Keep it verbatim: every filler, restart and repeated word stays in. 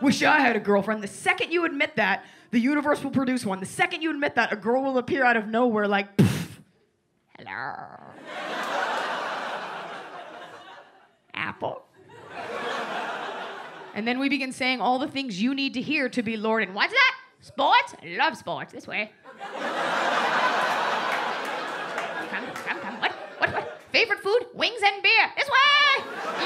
Wish I had a girlfriend. The second you admit that, the universe will produce one. The second you admit that, a girl will appear out of nowhere like, pfft. Hello. Apple. And then we begin saying all the things you need to hear to be Lord. And what's that? Sports? I love sports. This way. Come, come, come. What? What? What? Favorite food? Wings and beer. This way.